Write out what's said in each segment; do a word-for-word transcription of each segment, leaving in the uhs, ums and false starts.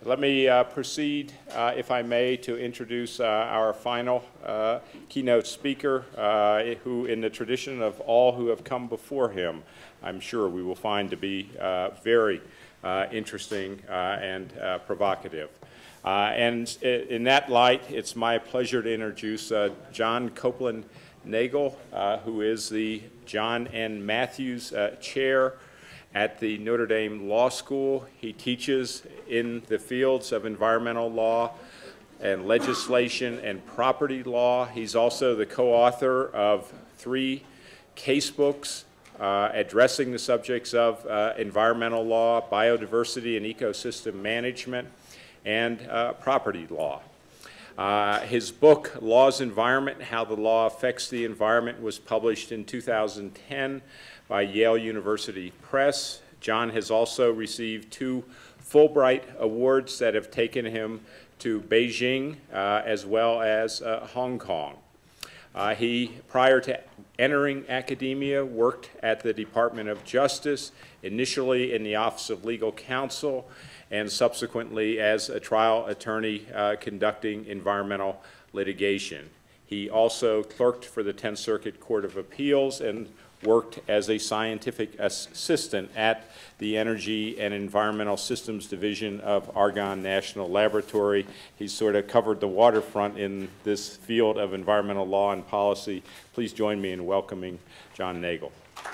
Let me uh, proceed, uh, if I may, to introduce uh, our final uh, keynote speaker, uh, who, in the tradition of all who have come before him, I'm sure we will find to be uh, very uh, interesting uh, and uh, provocative. Uh, and in that light, it's my pleasure to introduce uh, John Copeland Nagle, uh, who is the John N. Matthews uh, Chair at the Notre Dame Law School. He teaches in the fields of environmental law and legislation and property law. He's also the co-author of three case books uh, addressing the subjects of uh, environmental law, biodiversity and ecosystem management, and uh, property law. Uh, his book, Law's Environment, How the Law Affects the Environment, was published in two thousand ten by Yale University Press. John has also received two Fulbright Awards that have taken him to Beijing uh, as well as uh, Hong Kong. Uh, he, prior to entering academia, worked at the Department of Justice, initially in the Office of Legal Counsel, and subsequently as a trial attorney uh, conducting environmental litigation. He also clerked for the Tenth Circuit Court of Appeals and worked as a scientific assistant at the Energy and Environmental Systems Division of Argonne National Laboratory. He's sort of covered the waterfront in this field of environmental law and policy. Please join me in welcoming John Nagle.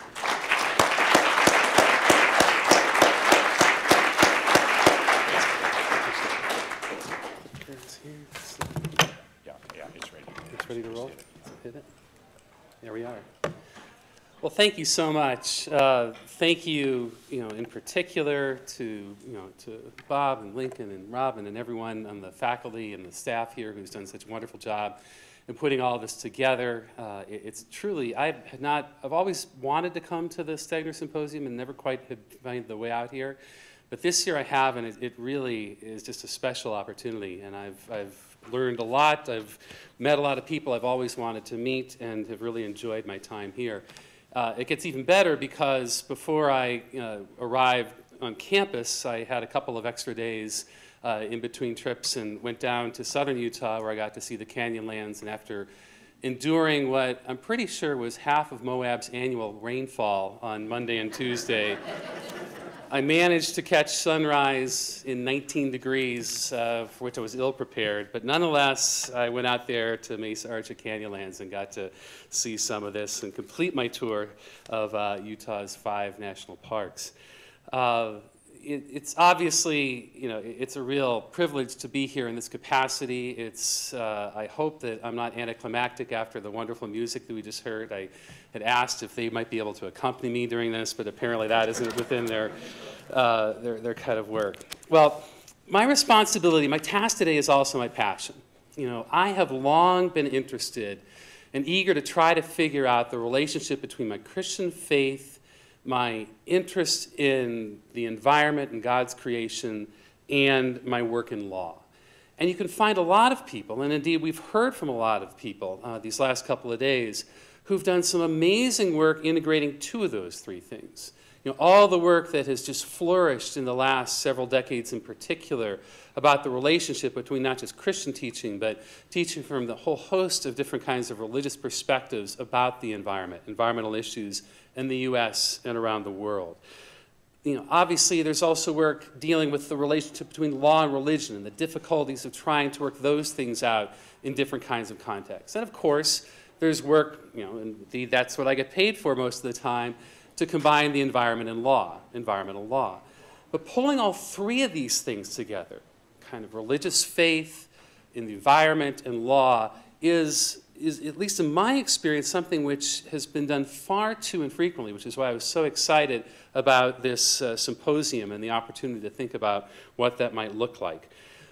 Yeah, yeah, it's ready. It's ready to roll? Hit it. There we are. Well, thank you so much. Uh, thank you, you know, in particular to, you know, to Bob and Lincoln and Robin and everyone on the faculty and the staff here who's done such a wonderful job in putting all this together. Uh, it, it's truly, I've had not, I've always wanted to come to the Stegner Symposium and never quite had found the way out here. But this year I have, and it, it really is just a special opportunity. And I've, I've learned a lot. I've met a lot of people I've always wanted to meet and have really enjoyed my time here. Uh, it gets even better because before I uh, arrived on campus, I had a couple of extra days uh, in between trips and went down to southern Utah where I got to see the Canyonlands. And after enduring what I'm pretty sure was half of Moab's annual rainfall on Monday and Tuesday, I managed to catch sunrise in nineteen degrees, uh, for which I was ill-prepared. But nonetheless, I went out there to Mesa Archer Canyonlands and got to see some of this and complete my tour of uh, Utah's five national parks. Uh, it, it's obviously, you know, it's a real privilege to be here in this capacity. It's, uh, I hope that I'm not anticlimactic after the wonderful music that we just heard. I had asked if they might be able to accompany me during this, but apparently that isn't within their, uh, their, their kind of work. Well, my responsibility, my task today is also my passion. You know, I have long been interested and eager to try to figure out the relationship between my Christian faith, my interest in the environment and God's creation, and my work in law. And you can find a lot of people, and indeed we've heard from a lot of people uh, these last couple of days, who've done some amazing work integrating two of those three things. You know, all the work that has just flourished in the last several decades in particular about the relationship between not just Christian teaching, but teaching from the whole host of different kinds of religious perspectives about the environment, environmental issues in the U S and around the world. You know, obviously there's also work dealing with the relationship between law and religion and the difficulties of trying to work those things out in different kinds of contexts. And of course, there's work, you know, indeed that's what I get paid for most of the time, to combine the environment and law, environmental law. But pulling all three of these things together, kind of religious faith, in the environment, and law, is, is, at least in my experience, something which has been done far too infrequently, which is why I was so excited about this uh, symposium and the opportunity to think about what that might look like.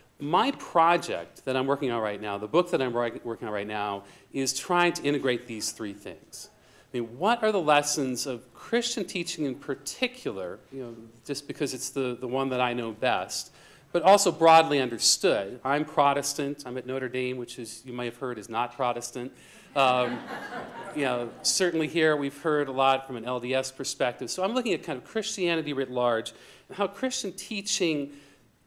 My project that I'm working on right now, the book that I'm working on right now, is trying to integrate these three things. I mean, what are the lessons of Christian teaching in particular, you know, just because it's the, the one that I know best, but also broadly understood. I'm Protestant. I'm at Notre Dame, which is, you may have heard, is not Protestant. Um, you know, certainly here we've heard a lot from an L D S perspective. So I'm looking at kind of Christianity writ large and how Christian teaching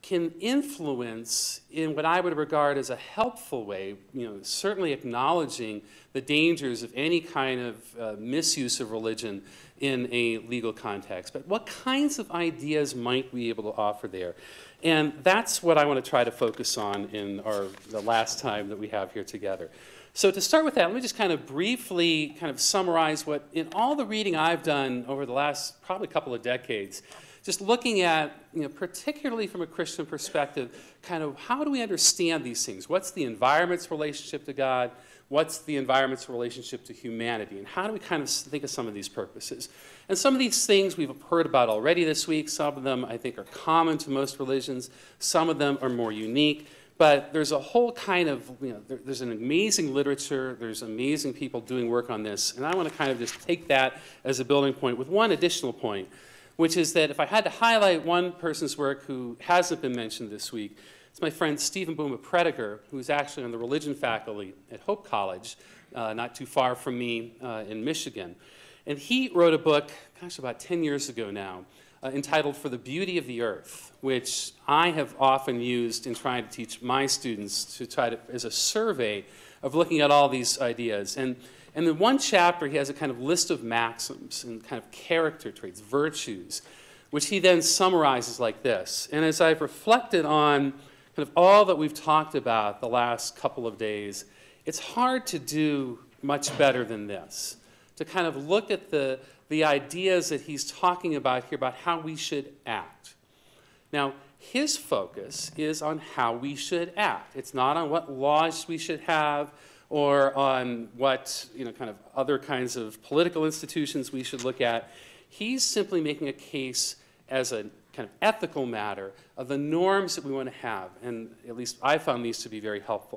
can influence in what I would regard as a helpful way, you know, certainly acknowledging the dangers of any kind of uh, misuse of religion in a legal context. But what kinds of ideas might we be able to offer there? And that's what I want to try to focus on in our, the last time that we have here together. So to start with that, let me just kind of briefly kind of summarize what, in all the reading I've done over the last probably couple of decades, just looking at, you know, particularly from a Christian perspective, kind of how do we understand these things? What's the environment's relationship to God? What's the environment's relationship to humanity? And how do we kind of think of some of these purposes? And some of these things we've heard about already this week. Some of them, I think, are common to most religions. Some of them are more unique. But there's a whole kind of, you know, there, there's an amazing literature. There's amazing people doing work on this. And I want to kind of just take that as a building point with one additional point, which is that if I had to highlight one person's work who hasn't been mentioned this week, it's my friend Stephen Booma Prediger, who's actually on the religion faculty at Hope College, uh, not too far from me uh, in Michigan. And he wrote a book, gosh, about ten years ago now, uh, entitled For the Beauty of the Earth, which I have often used in trying to teach my students to try to, as a survey of looking at all these ideas. And And in one chapter, he has a kind of list of maxims and kind of character traits, virtues, which he then summarizes like this. And as I've reflected on kind of all that we've talked about the last couple of days, it's hard to do much better than this, to kind of look at the, the ideas that he's talking about here about how we should act. Now, his focus is on how we should act. It's not on what laws we should have, or on what, you know, kind of other kinds of political institutions we should look at. He's simply making a case as a kind of ethical matter of the norms that we want to have, and at least I found these to be very helpful.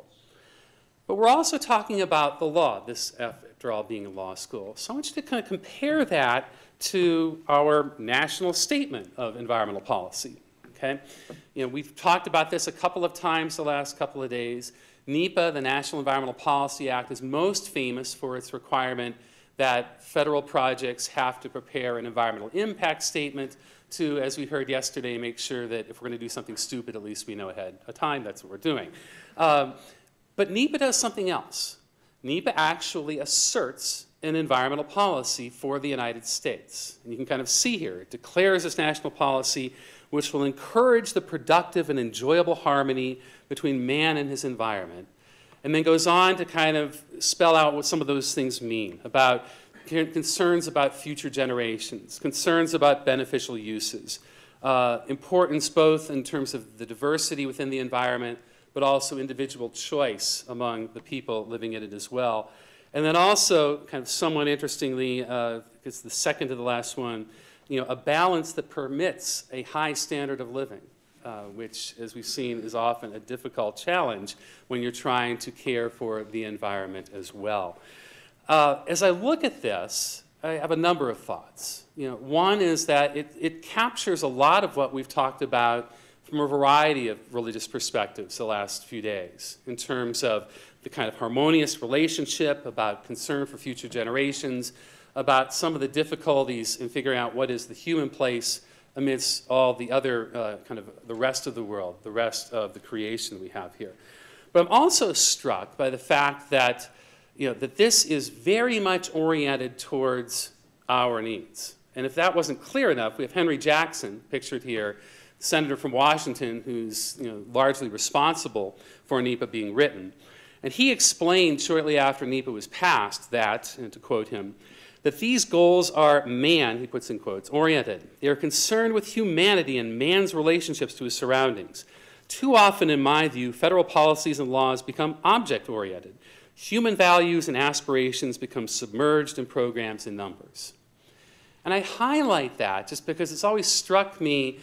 But we're also talking about the law, this after all being a law school. So I want you to kind of compare that to our national statement of environmental policy, okay? You know, we've talked about this a couple of times the last couple of days. NEPA, the National Environmental Policy Act, is most famous for its requirement that federal projects have to prepare an environmental impact statement to, as we heard yesterday, make sure that if we're going to do something stupid, at least we know ahead of time that's what we're doing. Um, but NEPA does something else. NEPA actually asserts an environmental policy for the United States. And you can kind of see here, it declares this national policy which will encourage the productive and enjoyable harmony between man and his environment, and then goes on to kind of spell out what some of those things mean about concerns about future generations, concerns about beneficial uses, uh, importance both in terms of the diversity within the environment, but also individual choice among the people living in it as well. And then also, kind of somewhat interestingly, uh, it's the second to the last one, you know, a balance that permits a high standard of living, uh, which, as we've seen, is often a difficult challenge when you're trying to care for the environment as well. Uh, as I look at this, I have a number of thoughts. You know, one is that it, it captures a lot of what we've talked about from a variety of religious perspectives the last few days, in terms of the kind of harmonious relationship, about concern for future generations, about some of the difficulties in figuring out what is the human place amidst all the other uh, kind of the rest of the world, the rest of the creation we have here. But I'm also struck by the fact that, you know, that this is very much oriented towards our needs. And if that wasn't clear enough, we have Henry Jackson pictured here, senator from Washington, who's, you know, largely responsible for NEPA being written. And he explained shortly after NEPA was passed that, and to quote him, that these goals are man, he puts in quotes, oriented. They are concerned with humanity and man's relationships to his surroundings. Too often, in my view, federal policies and laws become object-oriented. Human values and aspirations become submerged in programs and numbers. And I highlight that just because it's always struck me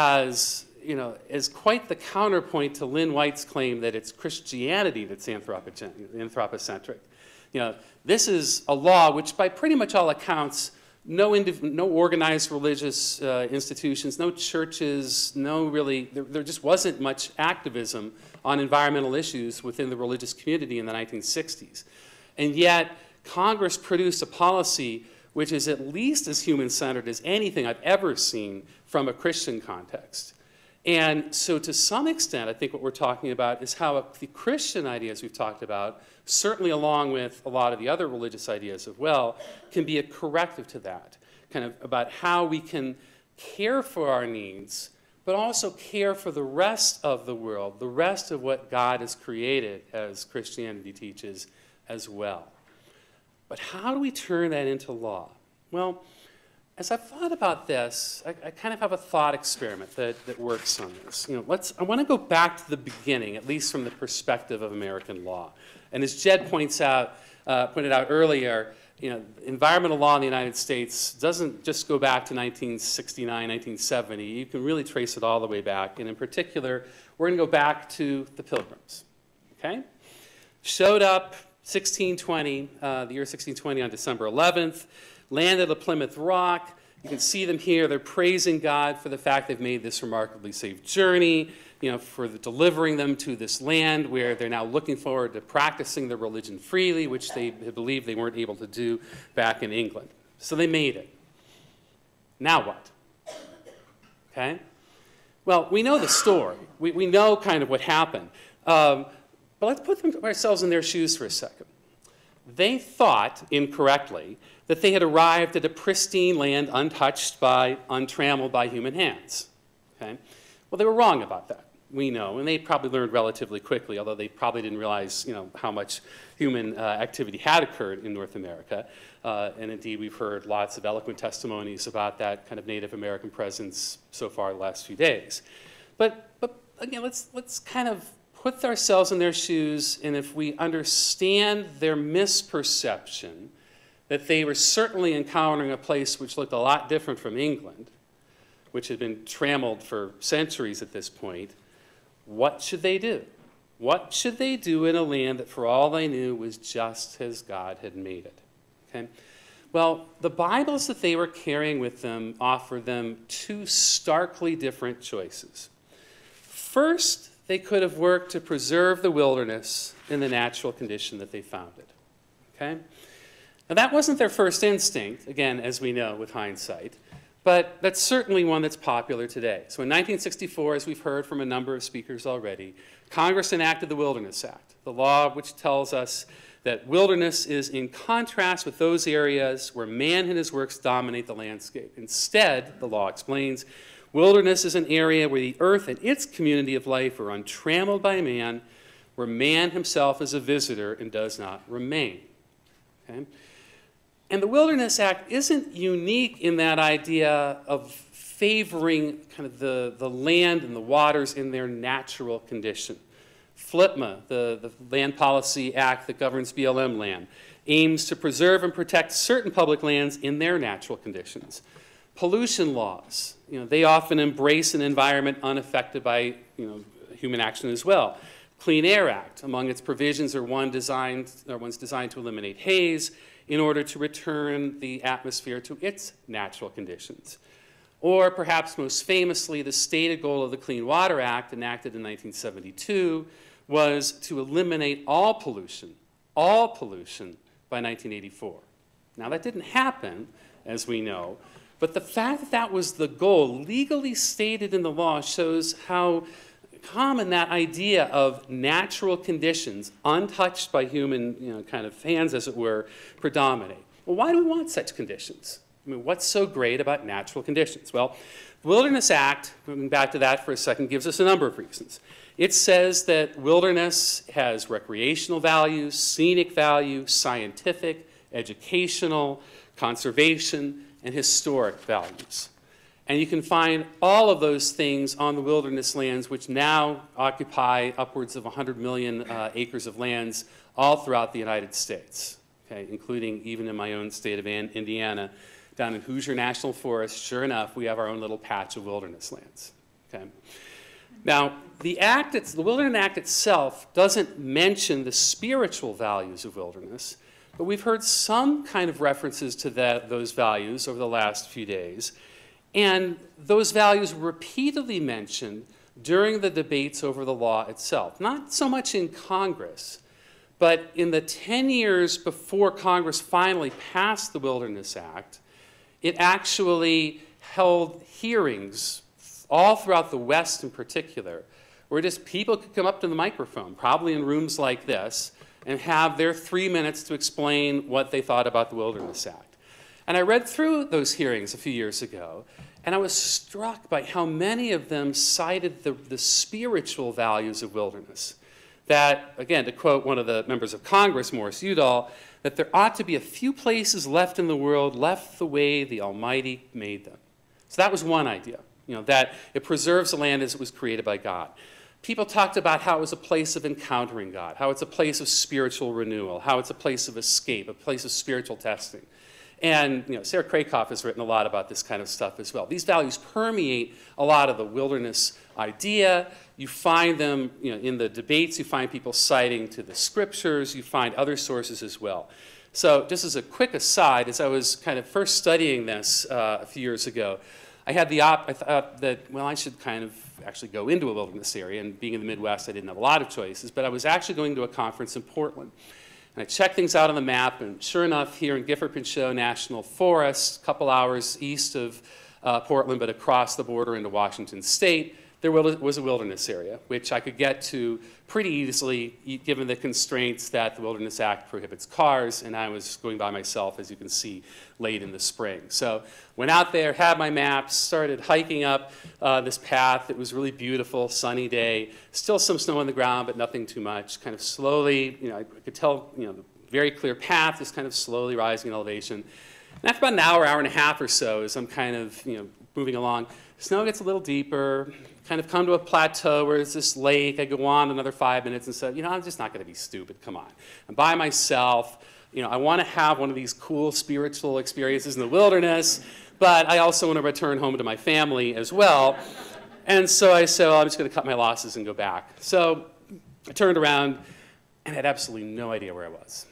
as, you know, as quite the counterpoint to Lynn White's claim that it's Christianity that's anthropocentric. You know, this is a law which, by pretty much all accounts, no, no organized religious uh, institutions, no churches, no really, there, there just wasn't much activism on environmental issues within the religious community in the nineteen sixties. And yet, Congress produced a policy which is at least as human-centered as anything I've ever seen from a Christian context. And so to some extent, I think what we're talking about is how the Christian ideas we've talked about, certainly along with a lot of the other religious ideas as well, can be a corrective to that, kind of about how we can care for our needs, but also care for the rest of the world, the rest of what God has created, as Christianity teaches, as well. But how do we turn that into law? Well, as I've thought about this, I, I kind of have a thought experiment that, that works on this. You know, let's, I want to go back to the beginning, at least from the perspective of American law. And as Jed points out, uh, pointed out earlier, you know, environmental law in the United States doesn't just go back to nineteen sixty-nine, nineteen seventy. You can really trace it all the way back. And in particular, we're going to go back to the Pilgrims. Okay? Showed up sixteen twenty, uh, the year sixteen twenty on December eleventh, landed at Plymouth Rock. You can see them here. They're praising God for the fact they've made this remarkably safe journey, you know, for the, delivering them to this land where they're now looking forward to practicing their religion freely, which they believed they weren't able to do back in England. So they made it. Now what? Okay? Well, we know the story. We, we know kind of what happened. Um, but let's put them, ourselves in their shoes for a second. They thought, incorrectly, that they had arrived at a pristine land untouched by, untrammeled by human hands. Okay? Well, they were wrong about that, we know, and they probably learned relatively quickly, although they probably didn't realize, you know, how much human uh, activity had occurred in North America. Uh, and indeed, we've heard lots of eloquent testimonies about that kind of Native American presence so far the last few days. But, but again, let's, let's kind of put ourselves in their shoes, and if we understand their misperception that they were certainly encountering a place which looked a lot different from England, which had been trammeled for centuries at this point, what should they do? What should they do in a land that, for all they knew, was just as God had made it? Okay? Well, the Bibles that they were carrying with them offered them two starkly different choices. First, they could have worked to preserve the wilderness in the natural condition that they found it. Okay? Now, that wasn't their first instinct, again, as we know with hindsight, but that's certainly one that's popular today. So in nineteen sixty-four, as we've heard from a number of speakers already, Congress enacted the Wilderness Act, the law which tells us that wilderness is in contrast with those areas where man and his works dominate the landscape. Instead, the law explains, wilderness is an area where the earth and its community of life are untrammeled by man, where man himself is a visitor and does not remain. Okay? And the Wilderness Act isn't unique in that idea of favoring kind of the, the land and the waters in their natural condition. FLIPMA, the, the Land Policy Act that governs B L M land, aims to preserve and protect certain public lands in their natural conditions. Pollution laws, you know, they often embrace an environment unaffected by, you know, human action as well. Clean Air Act, among its provisions are one designed, or one's designed to eliminate haze in order to return the atmosphere to its natural conditions. Or perhaps most famously, the stated goal of the Clean Water Act, enacted in nineteen seventy-two, was to eliminate all pollution, all pollution, by nineteen eighty-four. Now, that didn't happen, as we know, but the fact that that was the goal, legally stated in the law, shows how common that idea of natural conditions, untouched by human, you know, kind of hands, as it were, predominate. Well, why do we want such conditions? I mean, what's so great about natural conditions? Well, the Wilderness Act, moving back to that for a second, gives us a number of reasons. It says that wilderness has recreational value, scenic value, scientific, educational, conservation, and historic values. And you can find all of those things on the wilderness lands, which now occupy upwards of one hundred million uh, acres of lands all throughout the United States, okay, including even in my own state of Indiana. Down in Hoosier National Forest, sure enough, we have our own little patch of wilderness lands. Okay? Now, the, act, it's, the Wilderness Act itself doesn't mention the spiritual values of wilderness, but we've heard some kind of references to that, those values over the last few days. And those values were repeatedly mentioned during the debates over the law itself. Not so much in Congress, but in the ten years before Congress finally passed the Wilderness Act, it actually held hearings all throughout the West in particular, where just people could come up to the microphone, probably in rooms like this, and have their three minutes to explain what they thought about the Wilderness Act. And I read through those hearings a few years ago, and I was struck by how many of them cited the, the spiritual values of wilderness. That, again, to quote one of the members of Congress, Morris Udall, that there ought to be a few places left in the world left the way the Almighty made them. So that was one idea, you know, that it preserves the land as it was created by God. People talked about how it was a place of encountering God, how it's a place of spiritual renewal, how it's a place of escape, a place of spiritual testing. And you know, Sarah Krakoff has written a lot about this kind of stuff as well. These values permeate a lot of the wilderness idea. You find them you know, in the debates. You find people citing to the scriptures. You find other sources as well. So just as a quick aside, as I was kind of first studying this uh, a few years ago, I had the op I thought that, well, I should kind of actually go into a wilderness area. And being in the Midwest, I didn't have a lot of choices. But I was actually going to a conference in Portland. And I checked things out on the map, and sure enough, here in Gifford-Pinchot National Forest, a couple hours east of uh, Portland, but across the border into Washington State, there was a wilderness area, which I could get to pretty easily, given the constraints that the Wilderness Act prohibits cars, and I was going by myself, as you can see, late in the spring. So went out there, had my maps, started hiking up uh, this path. It was really beautiful, sunny day. Still some snow on the ground, but nothing too much. Kind of slowly, you know, I could tell, you know, the very clear path is kind of slowly rising in elevation. And after about an hour, hour and a half or so, as I'm kind of, you know, moving along, snow gets a little deeper, kind of come to a plateau where there's this lake. I go on another five minutes and say, you know, I'm just not going to be stupid. Come on. I'm by myself. You know, I want to have one of these cool spiritual experiences in the wilderness, but I also want to return home to my family as well. And so I said, well, I'm just going to cut my losses and go back. So I turned around and had absolutely no idea where I was.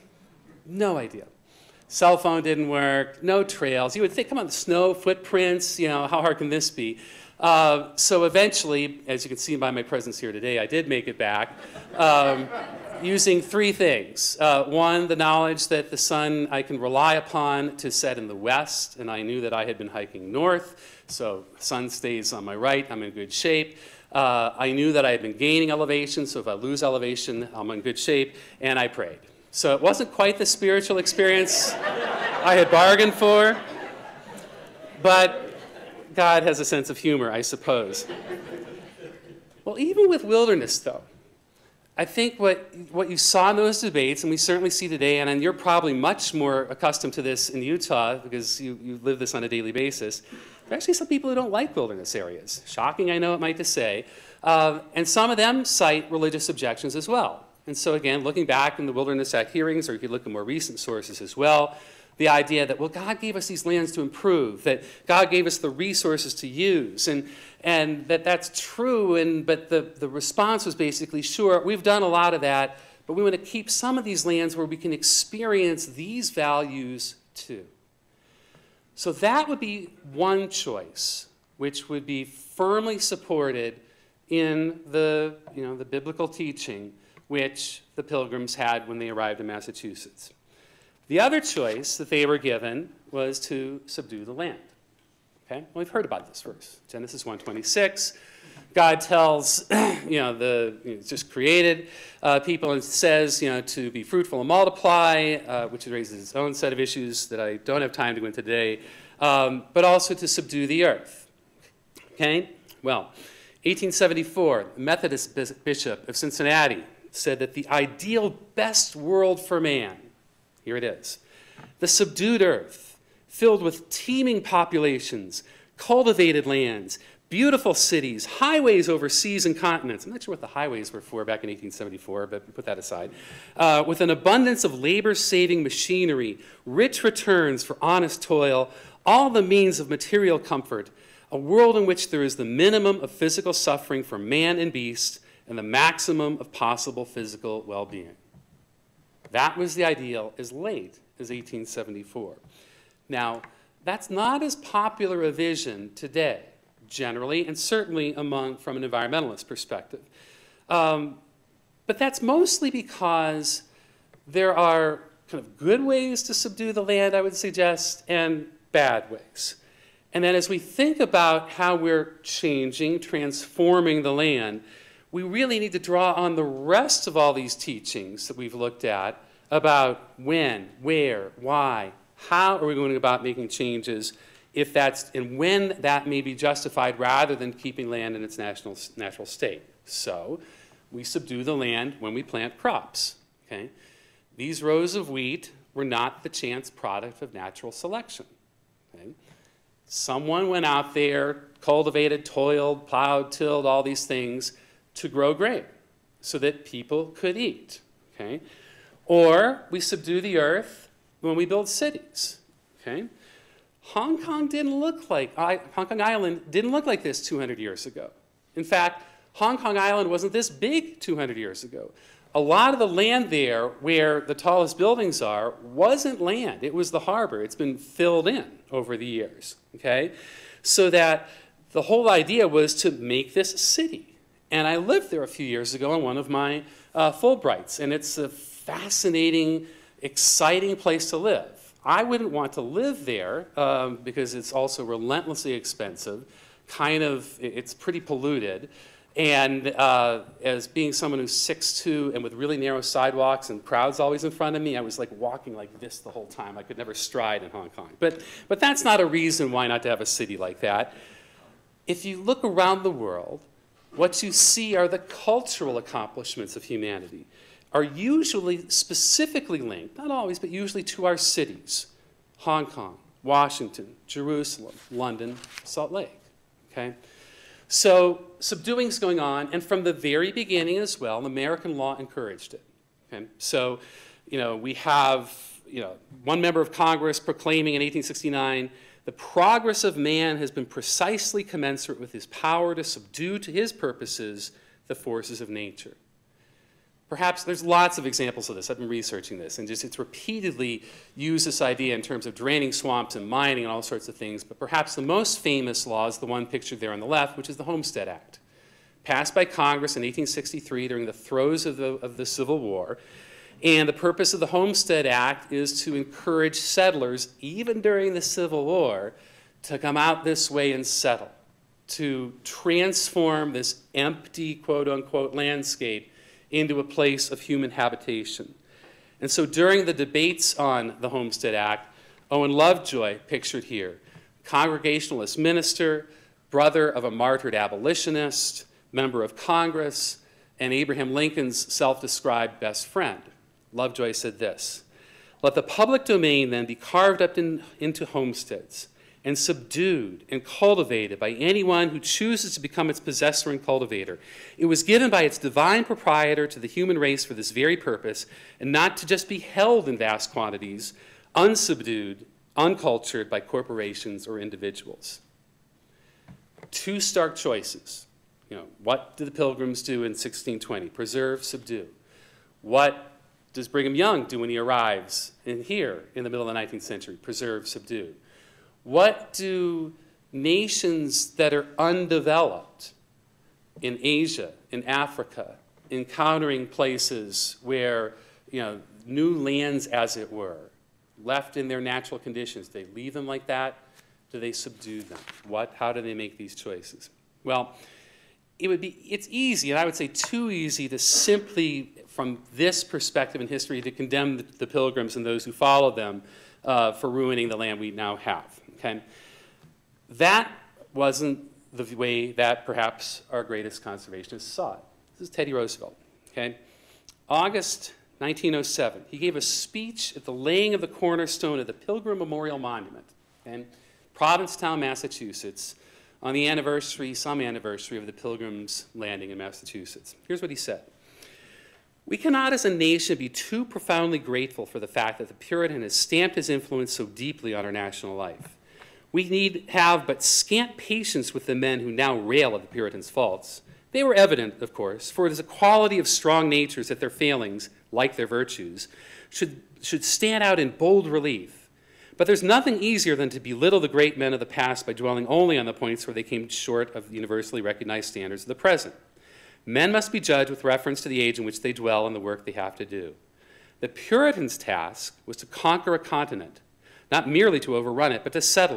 No idea. Cell phone didn't work, no trails. You would think, come on, the snow, footprints, you know, how hard can this be? Uh, so eventually, as you can see by my presence here today, I did make it back um, using three things. Uh, one, the knowledge that the sun I can rely upon to set in the west, and I knew that I had been hiking north, so the sun stays on my right, I'm in good shape. Uh, I knew that I had been gaining elevation, so if I lose elevation, I'm in good shape, and I prayed. So it wasn't quite the spiritual experience I had bargained for, but God has a sense of humor, I suppose. Well, even with wilderness, though, I think what, what you saw in those debates, and we certainly see today, and, and you're probably much more accustomed to this in Utah because you, you live this on a daily basis, there are actually some people who don't like wilderness areas. Shocking, I know it might to say. Uh, and some of them cite religious objections as well. And so again, looking back in the Wilderness Act hearings, or if you look at more recent sources as well, the idea that, well, God gave us these lands to improve, that God gave us the resources to use, and, and that that's true, and, but the, the response was basically, sure, we've done a lot of that, but we want to keep some of these lands where we can experience these values too. So that would be one choice, which would be firmly supported in the, you know, the biblical teaching which the Pilgrims had when they arrived in Massachusetts. The other choice that they were given was to subdue the land. Okay? Well, we've heard about this verse, Genesis one twenty-six. God tells, you know, the you know, just created uh, people and says, you know, to be fruitful and multiply, uh, which raises its own set of issues that I don't have time to go into today, um, but also to subdue the earth. Okay? Well, eighteen seventy-four, the Methodist Bishop of Cincinnati said that the ideal best world for man, here it is, the subdued earth, filled with teeming populations, cultivated lands, beautiful cities, highways over seas and continents. I'm not sure what the highways were for back in eighteen seventy-four, but put that aside. Uh, with an abundance of labor-saving machinery, rich returns for honest toil, all the means of material comfort, a world in which there is the minimum of physical suffering for man and beast, and the maximum of possible physical well-being. That was the ideal as late as eighteen seventy-four. Now, that's not as popular a vision today, generally, and certainly among, from an environmentalist perspective. Um, but that's mostly because there are kind of good ways to subdue the land, I would suggest, and bad ways. And then as we think about how we're changing, transforming the land, we really need to draw on the rest of all these teachings that we've looked at about when, where, why, how are we going about making changes, if that's, and when that may be justified rather than keeping land in its national, natural state. So we subdue the land when we plant crops. Okay? These rows of wheat were not the chance product of natural selection. Okay? Someone went out there, cultivated, toiled, plowed, tilled, all these things to grow grain so that people could eat. Okay? Or we subdue the earth when we build cities. Okay? Hong Kong didn't look like, I, Hong Kong Island didn't look like this two hundred years ago. In fact, Hong Kong Island wasn't this big two hundred years ago. A lot of the land there where the tallest buildings are wasn't land. It was the harbor. It's been filled in over the years. Okay? So that the whole idea was to make this city. And I lived there a few years ago on one of my uh, Fulbrights, and it's a fascinating, exciting place to live. I wouldn't want to live there um, because it's also relentlessly expensive, kind of, it's pretty polluted. And uh, as being someone who's six two and with really narrow sidewalks and crowds always in front of me, I was like walking like this the whole time. I could never stride in Hong Kong. But, but that's not a reason why not to have a city like that. If you look around the world, what you see are the cultural accomplishments of humanity, are usually specifically linked, not always, but usually to our cities. Hong Kong, Washington, Jerusalem, London, Salt Lake. Okay? So subduing is going on, and from the very beginning as well, American law encouraged it. Okay? So, you know, we have, you know, one member of Congress proclaiming in eighteen sixty-nine, the progress of man has been precisely commensurate with his power to subdue to his purposes the forces of nature. Perhaps there's lots of examples of this. I've been researching this, and just it's repeatedly used this idea in terms of draining swamps and mining and all sorts of things. But perhaps the most famous law is the one pictured there on the left, which is the Homestead Act, passed by Congress in eighteen sixty-three during the throes of the, of the Civil War. And the purpose of the Homestead Act is to encourage settlers, even during the Civil War, to come out this way and settle, to transform this empty, quote unquote, landscape into a place of human habitation. And so during the debates on the Homestead Act, Owen Lovejoy, pictured here, Congregationalist minister, brother of a martyred abolitionist, member of Congress, and Abraham Lincoln's self-described best friend. Lovejoy said this, "Let the public domain then be carved up in, into homesteads and subdued and cultivated by anyone who chooses to become its possessor and cultivator. It was given by its divine proprietor to the human race for this very purpose, and not to just be held in vast quantities, unsubdued, uncultured by corporations or individuals." Two stark choices. You know, what did the Pilgrims do in sixteen twenty? Preserve, subdue. What does Brigham Young do when he arrives in here in the middle of the nineteenth century? Preserve, subdue. What do nations that are undeveloped in Asia, in Africa, encountering places where, you know, new lands, as it were, left in their natural conditions, do they leave them like that? Do they subdue them? What, how do they make these choices? Well, it would be, it's easy, and I would say too easy, to simply, from this perspective in history, to condemn the, the Pilgrims and those who followed them uh, for ruining the land we now have. Okay? That wasn't the way that perhaps our greatest conservationists saw it. This is Teddy Roosevelt. Okay? August nineteen oh seven, he gave a speech at the laying of the cornerstone of the Pilgrim Memorial Monument in Provincetown, Massachusetts, on the anniversary, some anniversary of the Pilgrims' landing in Massachusetts. Here's what he said. "We cannot as a nation be too profoundly grateful for the fact that the Puritan has stamped his influence so deeply on our national life. We need have but scant patience with the men who now rail at the Puritans' faults. They were evident, of course, for it is a quality of strong natures that their failings, like their virtues, should, should stand out in bold relief. But there's nothing easier than to belittle the great men of the past by dwelling only on the points where they came short of the universally recognized standards of the present. Men must be judged with reference to the age in which they dwell and the work they have to do. The Puritans' task was to conquer a continent, not merely to overrun it, but to settle it,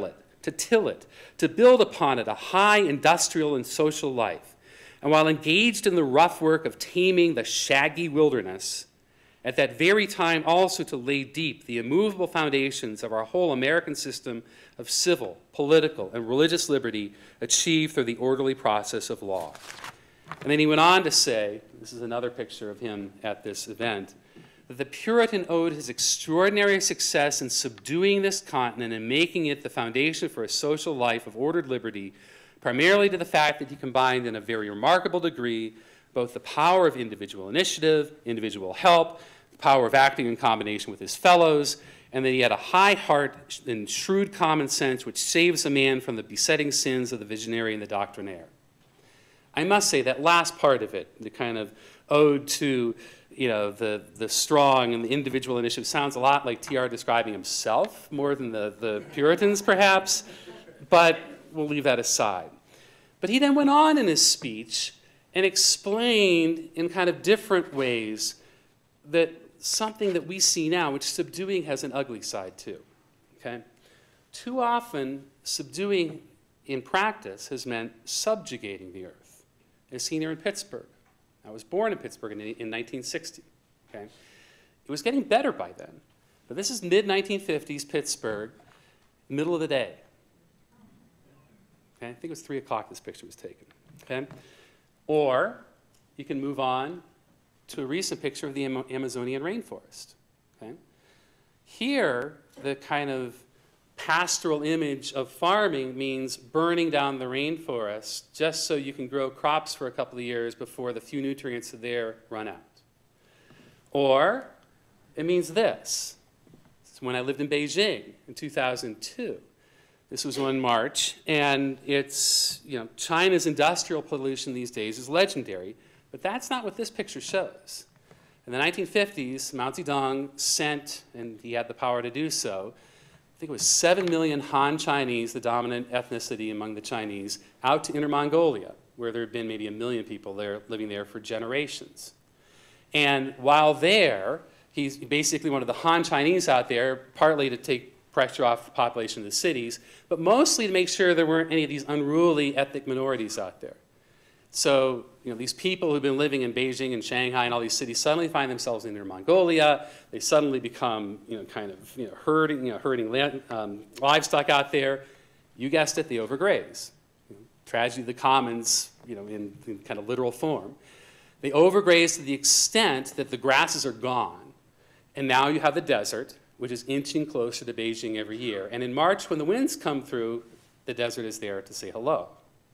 to till it, to build upon it a high industrial and social life. And while engaged in the rough work of taming the shaggy wilderness, at that very time also to lay deep the immovable foundations of our whole American system of civil, political, and religious liberty achieved through the orderly process of law. And then he went on to say, this is another picture of him at this event, that the Puritan owed his extraordinary success in subduing this continent and making it the foundation for a social life of ordered liberty, primarily to the fact that he combined in a very remarkable degree both the power of individual initiative, individual help, the power of acting in combination with his fellows, and that he had a high heart and shrewd common sense which saves a man from the besetting sins of the visionary and the doctrinaire. I must say that last part of it, the kind of ode to you know, the, the strong and the individual initiative, sounds a lot like T R describing himself more than the, the Puritans, perhaps, but we'll leave that aside. But he then went on in his speech and explained in kind of different ways that something that we see now, which subduing has an ugly side too, okay? Too often, subduing in practice has meant subjugating the earth, as seen here in Pittsburgh. I was born in Pittsburgh in, in nineteen sixty, okay? It was getting better by then, but this is mid nineteen fifties Pittsburgh, middle of the day. Okay? I think it was three o'clock this picture was taken, okay? Or you can move on to a recent picture of the Am Amazonian rainforest, okay? Here, the kind of pastoral image of farming means burning down the rainforest just so you can grow crops for a couple of years before the few nutrients there run out. Or it means this. This is when I lived in Beijing in two thousand two. This was one March, and it's, you know, China's industrial pollution these days is legendary, but that's not what this picture shows. In the nineteen fifties, Mao Zedong sent, and he had the power to do so, I think it was seven million Han Chinese, the dominant ethnicity among the Chinese, out to Inner Mongolia, where there had been maybe a million people there living there for generations. And while there, he's basically one of the Han Chinese out there, partly to take pressure off the population of the cities, but mostly to make sure there weren't any of these unruly ethnic minorities out there. So, you know, these people who've been living in Beijing and Shanghai and all these cities suddenly find themselves in Inner Mongolia. They suddenly become, you know, kind of, you know, herding, you know, herding land, um, livestock out there. You guessed it, they overgraze. You know, tragedy of the commons, you know, in, in kind of literal form. They overgraze to the extent that the grasses are gone, and now you have the desert, which is inching closer to Beijing every year. And in March, when the winds come through, the desert is there to say hello.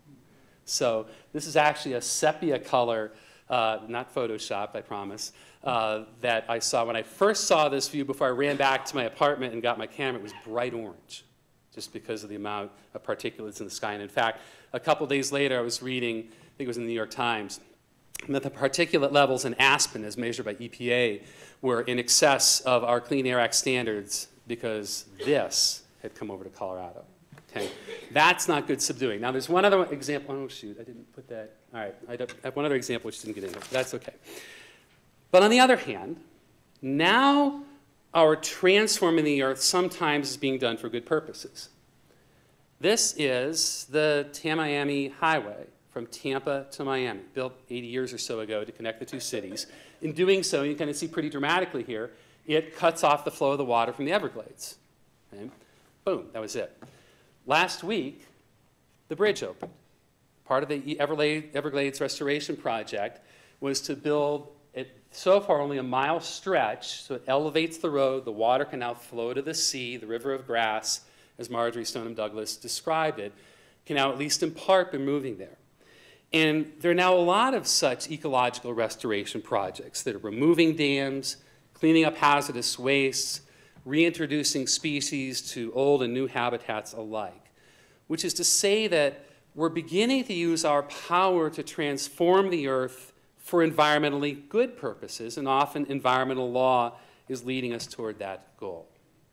So this is actually a sepia color, uh, not Photoshopped, I promise, uh, that I saw when I first saw this view before I ran back to my apartment and got my camera. It was bright orange, just because of the amount of particulates in the sky. And in fact, a couple days later, I was reading, I think it was in the New York Times, that the particulate levels in Aspen, as measured by E P A, were in excess of our Clean Air Act standards because this had come over to Colorado. Okay. That's not good subduing. Now, there's one other example. Oh, shoot, I didn't put that. All right, I have one other example which didn't get in here. That's okay. But on the other hand, now our transforming the earth sometimes is being done for good purposes. This is the Tamiami Highway from Tampa to Miami, built eighty years or so ago to connect the two cities. In doing so, you can kind of see pretty dramatically here, it cuts off the flow of the water from the Everglades. Okay? Boom, that was it. Last week, the bridge opened. Part of the Everglades Restoration Project was to build it so far only a mile stretch, so it elevates the road, the water can now flow to the sea, the river of grass, as Marjorie Stoneham Douglas described it, can now at least in part be moving there. And there are now a lot of such ecological restoration projects that are removing dams, cleaning up hazardous wastes, reintroducing species to old and new habitats alike, which is to say that we're beginning to use our power to transform the earth for environmentally good purposes, and often environmental law is leading us toward that goal.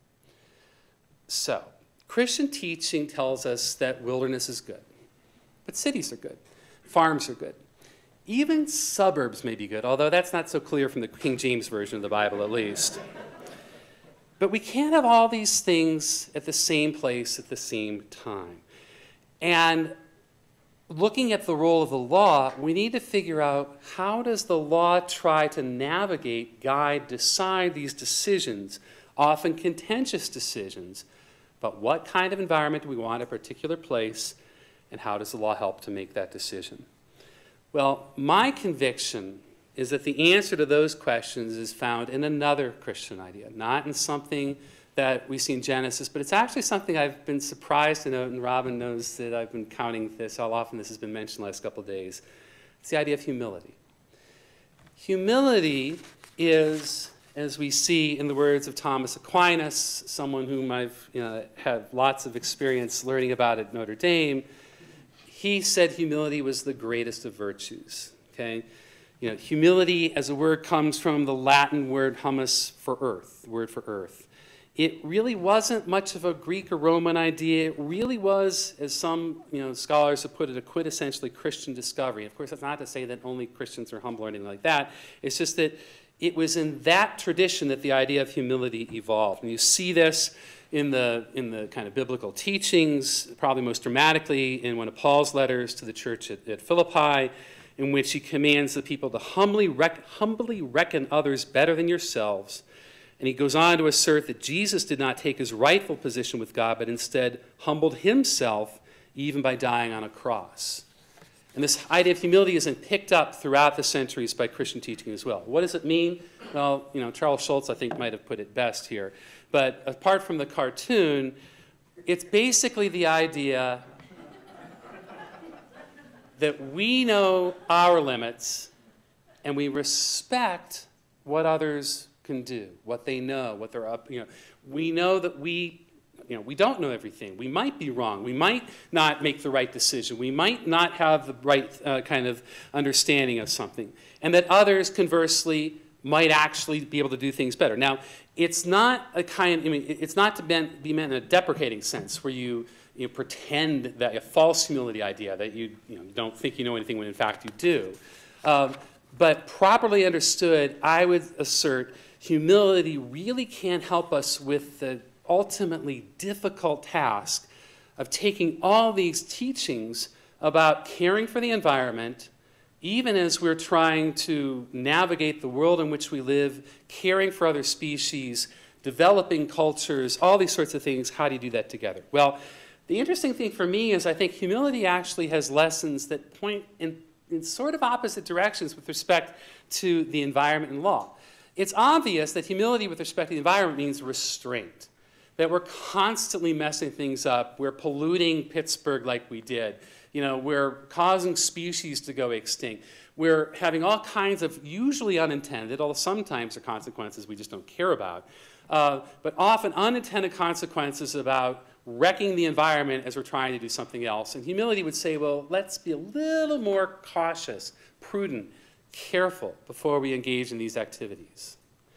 So, Christian teaching tells us that wilderness is good, but cities are good, farms are good. Even suburbs may be good, although that's not so clear from the King James Version of the Bible, at least. But we can't have all these things at the same place at the same time. And looking at the role of the law, we need to figure out, how does the law try to navigate, guide, decide these decisions, often contentious decisions, but what kind of environment do we want at a particular place, and how does the law help to make that decision? Well, my conviction is that the answer to those questions is found in another Christian idea, not in something that we see in Genesis, but it's actually something I've been surprised to note, and Robin knows that I've been counting this, how often this has been mentioned the last couple of days. It's the idea of humility. Humility is, as we see in the words of Thomas Aquinas, someone whom I've you know, had lots of experience learning about at Notre Dame, he said humility was the greatest of virtues, okay? You know, humility as a word comes from the Latin word humus for earth, the word for earth. It really wasn't much of a Greek or Roman idea. It really was, as some you know, scholars have put it, a quintessentially Christian discovery. Of course, that's not to say that only Christians are humble or anything like that. It's just that it was in that tradition that the idea of humility evolved. And you see this in the, in the kind of biblical teachings, probably most dramatically in one of Paul's letters to the church at, at Philippi, in which he commands the people to humbly, rec humbly reckon others better than yourselves. And he goes on to assert that Jesus did not take his rightful position with God, but instead humbled himself even by dying on a cross. And this idea of humility has been picked up throughout the centuries by Christian teaching as well. What does it mean? Well, you know, Charles Schulz, I think, might have put it best here. But apart from the cartoon, it's basically the idea that we know our limits and we respect what others can do, what they know, what they're up, you know. We know that we, you know, we don't know everything. We might be wrong. We might not make the right decision. We might not have the right uh, kind of understanding of something. And that others, conversely, might actually be able to do things better. Now, it's not a kind, I mean, it's not to be meant in a deprecating sense where you, you know, pretend that a false humility idea that you, you know, don't think you know anything when in fact you do. Um, but properly understood, I would assert humility really can help us with the ultimately difficult task of taking all these teachings about caring for the environment, even as we're trying to navigate the world in which we live, caring for other species, developing cultures, all these sorts of things. How do you do that together? Well, the interesting thing for me is I think humility actually has lessons that point in, in sort of opposite directions with respect to the environment and law. It's obvious that humility with respect to the environment means restraint, that we're constantly messing things up. We're polluting Pittsburgh like we did. You know, we're causing species to go extinct. We're having all kinds of usually unintended, although sometimes there are consequences we just don't care about, uh, but often unintended consequences about wrecking the environment as we're trying to do something else. And humility would say, well, let's be a little more cautious, prudent, careful before we engage in these activities.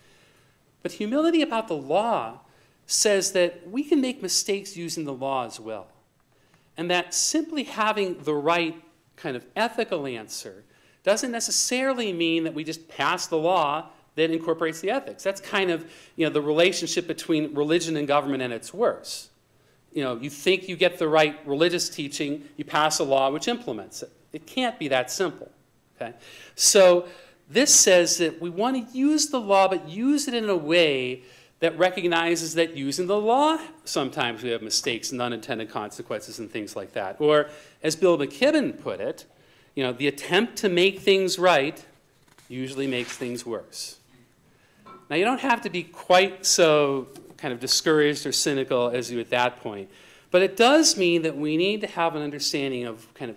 But humility about the law says that we can make mistakes using the law as well. And that simply having the right kind of ethical answer doesn't necessarily mean that we just pass the law that incorporates the ethics. That's kind of, you know, the relationship between religion and government at its worst. You know, you think you get the right religious teaching, you pass a law which implements it. It can't be that simple, okay? So this says that we want to use the law, but use it in a way that recognizes that using the law, sometimes we have mistakes and unintended consequences and things like that. Or, as Bill McKibben put it, you know, the attempt to make things right usually makes things worse. Now, you don't have to be quite so kind of discouraged or cynical as you at that point, but it does mean that we need to have an understanding of kind of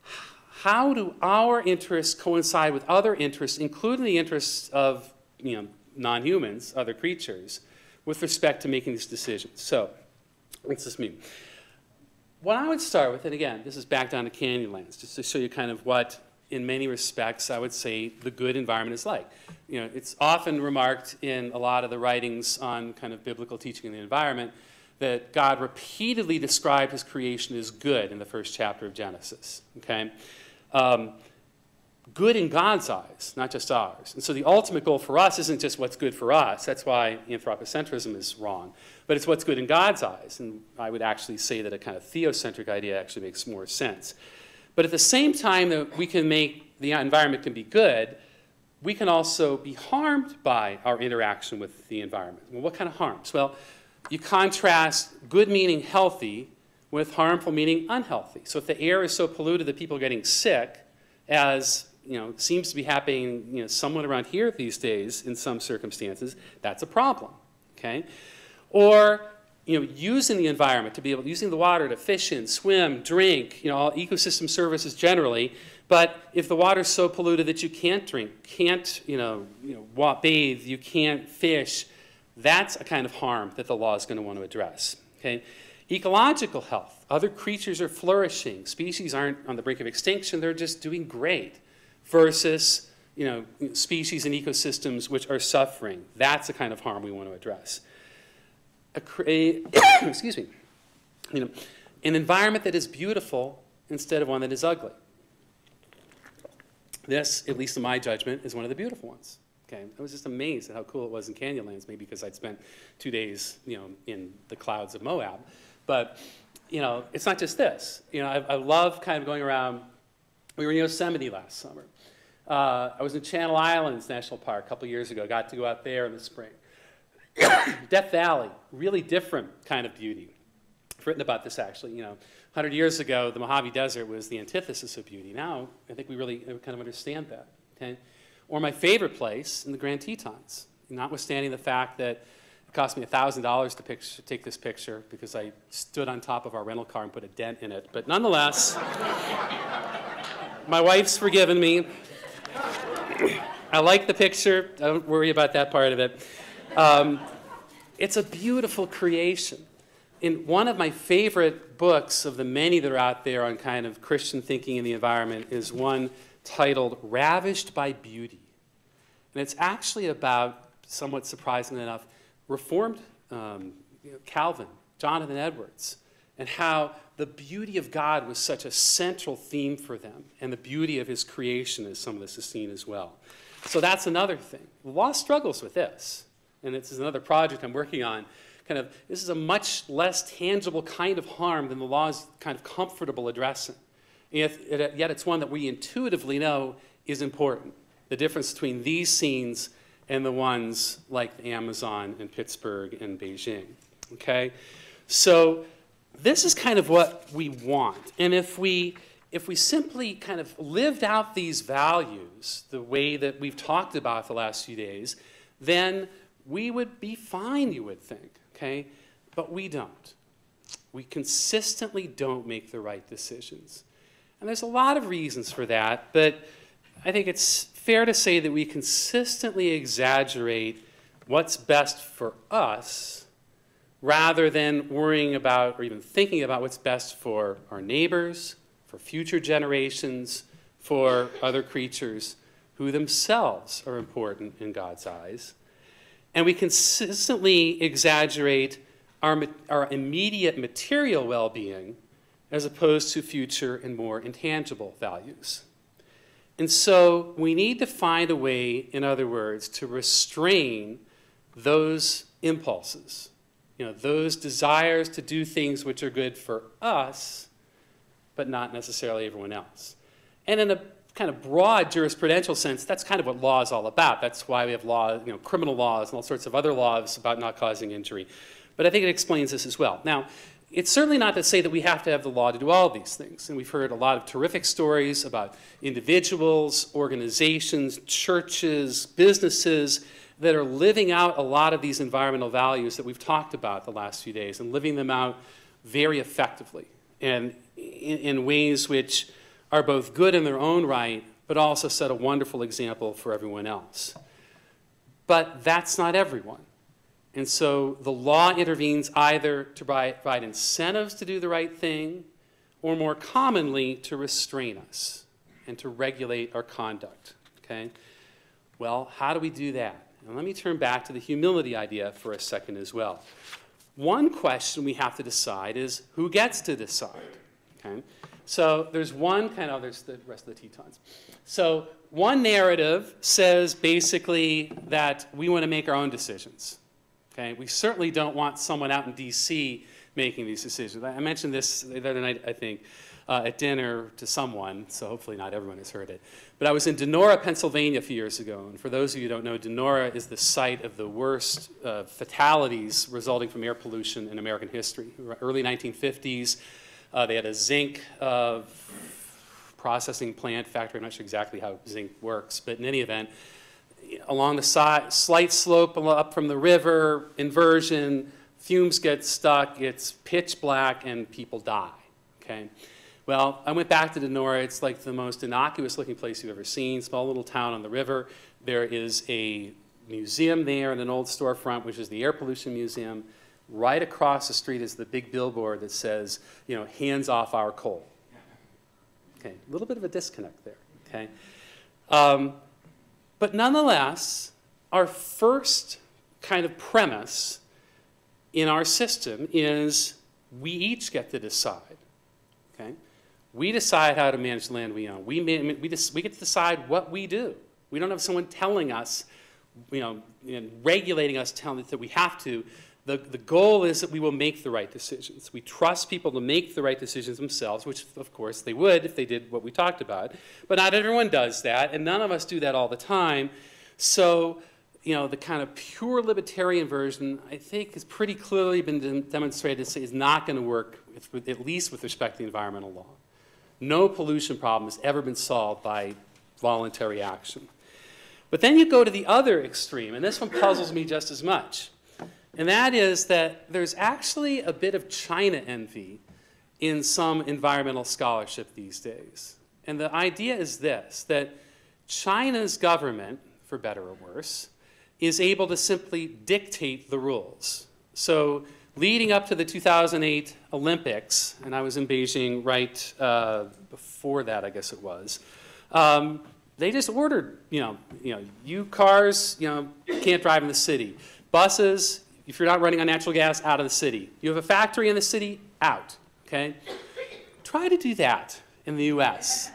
how do our interests coincide with other interests, including the interests of, you know, non-humans, other creatures, with respect to making these decisions. So, what's this mean? What I would start with, and again, this is back down to Canyonlands, just to show you kind of what, in many respects, I would say the good environment is like. You know, it's often remarked in a lot of the writings on kind of biblical teaching in the environment that God repeatedly described his creation as good in the first chapter of Genesis, okay? Um, good in God's eyes, not just ours. And so the ultimate goal for us isn't just what's good for us. That's why anthropocentrism is wrong. But it's what's good in God's eyes. And I would actually say that a kind of theocentric idea actually makes more sense. But at the same time that we can make the environment can be good, we can also be harmed by our interaction with the environment. Well, what kind of harms? Well, you contrast good meaning healthy with harmful meaning unhealthy. So if the air is so polluted that people are getting sick, as you know, seems to be happening you know, somewhat around here these days in some circumstances, that's a problem. Okay? Or you know, using the environment to be able, using the water to fish in, swim, drink, you know, all ecosystem services generally. But if the water's so polluted that you can't drink, can't, you know, you know, walk, bathe, you can't fish, that's a kind of harm that the law is going to want to address. Okay? Ecological health. Other creatures are flourishing. Species aren't on the brink of extinction. They're just doing great. Versus, you know, species and ecosystems which are suffering. That's the kind of harm we want to address. A, a excuse me. You know, an environment that is beautiful instead of one that is ugly. This, at least in my judgment, is one of the beautiful ones. Okay, I was just amazed at how cool it was in Canyonlands, maybe because I'd spent two days, you know, in the clouds of Moab. But, you know, it's not just this. You know, I, I love kind of going around. We were in Yosemite last summer. Uh, I was in Channel Islands National Park a couple years ago. Got to go out there in the spring. Death Valley, really different kind of beauty. I've written about this actually. You know, one hundred years ago, the Mojave Desert was the antithesis of beauty. Now, I think we really kind of understand that. Okay? Or my favorite place in the Grand Tetons, notwithstanding the fact that it cost me one thousand dollars to picture, take this picture because I stood on top of our rental car and put a dent in it. But nonetheless, my wife's forgiven me. I like the picture. I don't worry about that part of it. Um, it's a beautiful creation. In one of my favorite books of the many that are out there on kind of Christian thinking in the environment is one titled Ravished by Beauty. And it's actually about, somewhat surprisingly enough, Reformed um, you know, Calvin, Jonathan Edwards, and how the beauty of God was such a central theme for them, and the beauty of his creation, as some of this is seen as well. So that's another thing. The law struggles with this, and this is another project I'm working on. Kind of, this is a much less tangible kind of harm than the law is kind of comfortable addressing. Yet it's one that we intuitively know is important. The difference between these scenes and the ones like the Amazon and Pittsburgh and Beijing. Okay? So this is kind of what we want. And if we, if we simply kind of lived out these values the way that we've talked about the last few days, then we would be fine, you would think. Okay? But we don't. We consistently don't make the right decisions. And there's a lot of reasons for that, but I think it's fair to say that we consistently exaggerate what's best for us rather than worrying about or even thinking about what's best for our neighbors, for future generations, for other creatures who themselves are important in God's eyes. And we consistently exaggerate our, our immediate material well-being as opposed to future and more intangible values. And so we need to find a way, in other words, to restrain those impulses, you know, those desires to do things which are good for us, but not necessarily everyone else. And in a kind of broad jurisprudential sense, that's kind of what law is all about. That's why we have law, you know, criminal laws and all sorts of other laws about not causing injury. But I think it explains this as well. Now, it's certainly not to say that we have to have the law to do all these things. And we've heard a lot of terrific stories about individuals, organizations, churches, businesses that are living out a lot of these environmental values that we've talked about the last few days and living them out very effectively and in, in ways which are both good in their own right, but also set a wonderful example for everyone else. But that's not everyone. And so the law intervenes either to provide incentives to do the right thing, or more commonly, to restrain us and to regulate our conduct. Okay? Well, how do we do that? And let me turn back to the humility idea for a second as well. One question we have to decide is who gets to decide? Okay? So there's one kind of, there's the rest of the Tetons. So one narrative says basically that we want to make our own decisions. Okay? We certainly don't want someone out in D C making these decisions. I mentioned this the other night, I think, uh, at dinner to someone, so hopefully not everyone has heard it. But I was in Donora, Pennsylvania a few years ago, and for those of you who don't know, Donora is the site of the worst uh, fatalities resulting from air pollution in American history. Early nineteen fifties, uh, they had a zinc uh, processing plant factory. I'm not sure exactly how zinc works, but in any event, along the side, slight slope up from the river, inversion, fumes get stuck, it's pitch black, and people die, okay? Well, I went back to Donora. It's like the most innocuous looking place you've ever seen, small little town on the river. There is a museum there and an old storefront, which is the Air Pollution Museum. Right across the street is the big billboard that says, you know, hands off our coal. Okay, a little bit of a disconnect there, okay? Um, but nonetheless, our first kind of premise in our system is we each get to decide, okay? We decide how to manage the land we own. We, we, we, we get to decide what we do. We don't have someone telling us, you know, and regulating us, telling us that we have to. The, the goal is that we will make the right decisions. We trust people to make the right decisions themselves, which, of course, they would if they did what we talked about. But not everyone does that, and none of us do that all the time. So, you know, the kind of pure libertarian version, I think, has pretty clearly been de demonstrated is not going to work, with, at least with respect to the environmental law. No pollution problem has ever been solved by voluntary action. But then you go to the other extreme, and this one puzzles me just as much. And that is that there's actually a bit of China envy in some environmental scholarship these days. And the idea is this, that China's government, for better or worse, is able to simply dictate the rules. So leading up to the two thousand eight Olympics, and I was in Beijing right uh, before that, I guess it was, um, they just ordered, you know, you know, you cars, you know, can't drive in the city. Buses, if you're not running on natural gas, out of the city. You have a factory in the city, out, okay? Try to do that in the U S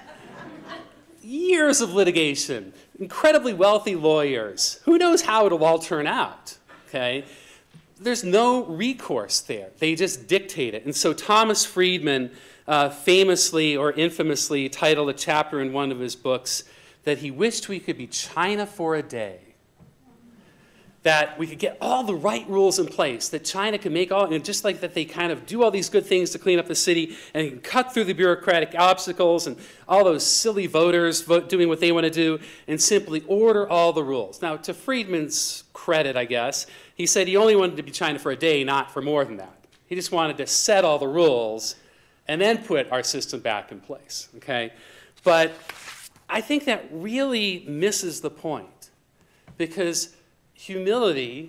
Years of litigation, incredibly wealthy lawyers. Who knows how it'll all turn out, okay? There's no recourse there. They just dictate it. And so Thomas Friedman uh, famously or infamously titled a chapter in one of his books that he wished we could be China for a day. That we could get all the right rules in place, that China can make all, you know, just like that they kind of do all these good things to clean up the city and can cut through the bureaucratic obstacles and all those silly voters vote, doing what they want to do and simply order all the rules. Now, to Friedman's credit, I guess, he said he only wanted to be China for a day, not for more than that. He just wanted to set all the rules and then put our system back in place, okay? But I think that really misses the point, because humility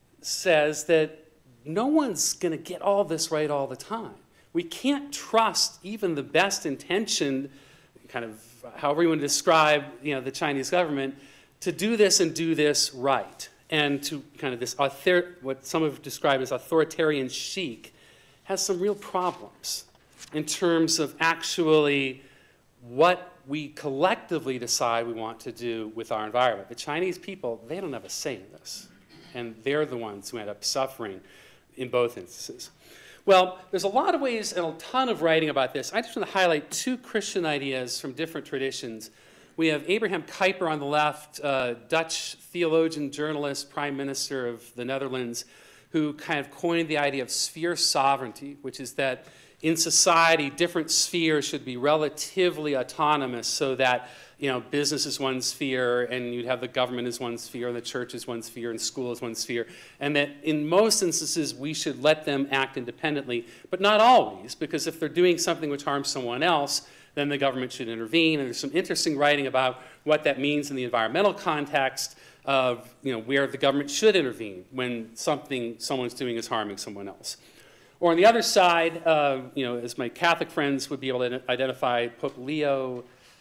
says that no one's going to get all this right all the time. We can't trust even the best intentioned, kind of however you want to describe, you know, the Chinese government, to do this and do this right. And to kind of this, author what some have described as authoritarian chic, has some real problems in terms of actually what we collectively decide we want to do with our environment. The Chinese people, they don't have a say in this. And they're the ones who end up suffering in both instances. Well, there's a lot of ways and a ton of writing about this. I just want to highlight two Christian ideas from different traditions. We have Abraham Kuyper on the left, uh, Dutch theologian, journalist, prime minister of the Netherlands, who kind of coined the idea of sphere sovereignty, which is that in society, different spheres should be relatively autonomous so that, you know, business is one sphere, and you'd have the government as one sphere, and the church is one sphere, and school is one sphere, and that in most instances we should let them act independently, but not always, because if they're doing something which harms someone else, then the government should intervene. And there's some interesting writing about what that means in the environmental context of, you know, where the government should intervene when something someone's doing is harming someone else. Or on the other side, uh, you know, as my Catholic friends would be able to identify, Pope Leo,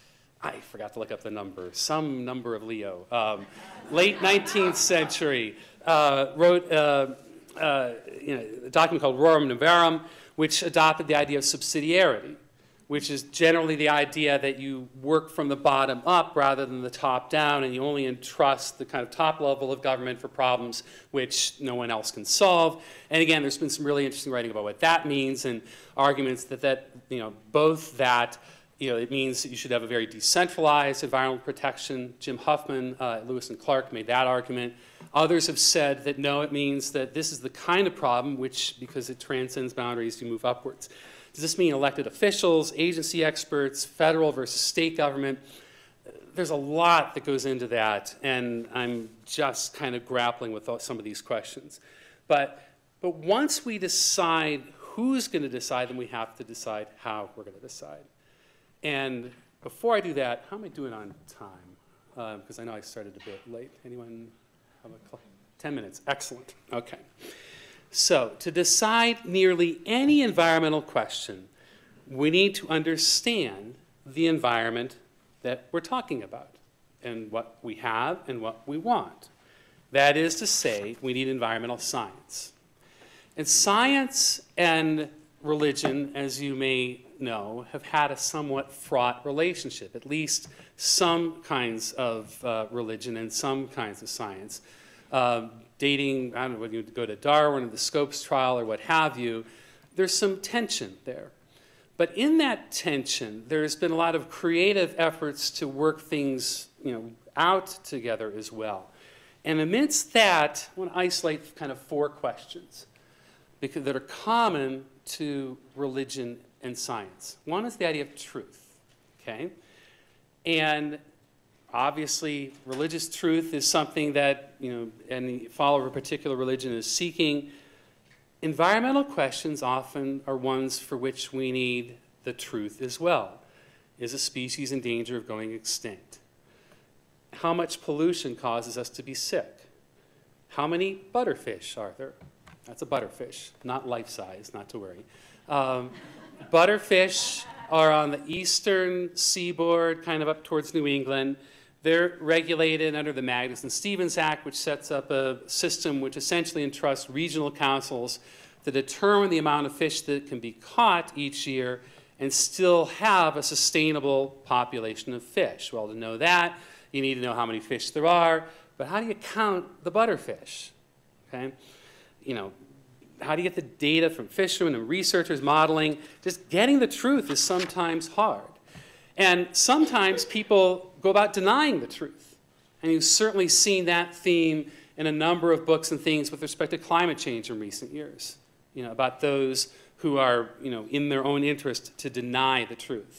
I forgot to look up the number, some number of Leo, um, late nineteenth century, uh, wrote uh, uh, you know, a document called Rerum Novarum, which adopted the idea of subsidiarity, which is generally the idea that you work from the bottom up rather than the top down, and you only entrust the kind of top level of government for problems which no one else can solve. And again, there's been some really interesting writing about what that means, and arguments that, that you know, both that you know, it means that you should have a very decentralized environmental protection. Jim Huffman, uh, Lewis and Clark made that argument. Others have said that no, it means that this is the kind of problem which, because it transcends boundaries, you move upwards. Does this mean elected officials, agency experts, federal versus state government? There's a lot that goes into that, and I'm just kind of grappling with some of these questions. But, but once we decide who's going to decide, then we have to decide how we're going to decide. And before I do that, how am I doing on time? Because uh, I know I started a bit late. Anyone have a clock? ten minutes. Excellent. Okay. So to decide nearly any environmental question, we need to understand the environment that we're talking about and what we have and what we want. That is to say, we need environmental science. And science and religion, as you may know, have had a somewhat fraught relationship, at least some kinds of uh, religion and some kinds of science. Uh, dating, I don't know, whether you go to Darwin or the Scopes trial or what have you, there's some tension there. But in that tension, there's been a lot of creative efforts to work things, you know, out together as well. And amidst that, I want to isolate kind of four questions because, that are common to religion and science. One is the idea of truth, okay? And obviously, religious truth is something that, you know, any follower of a particular religion is seeking. Environmental questions often are ones for which we need the truth as well. Is a species in danger of going extinct? How much pollution causes us to be sick? How many butterfish are there? That's a butterfish, not life-size, not to worry. Um, butterfish are on the eastern seaboard, kind of up towards New England. They're regulated under the Magnuson-Stevens Act, which sets up a system which essentially entrusts regional councils to determine the amount of fish that can be caught each year and still have a sustainable population of fish. Well, to know that, you need to know how many fish there are, but how do you count the butterfish? Okay? You know, how do you get the data from fishermen and researchers modeling? Just getting the truth is sometimes hard. And sometimes people go about denying the truth. And you've certainly seen that theme in a number of books and things with respect to climate change in recent years, you know, about those who are, you know, in their own interest to deny the truth.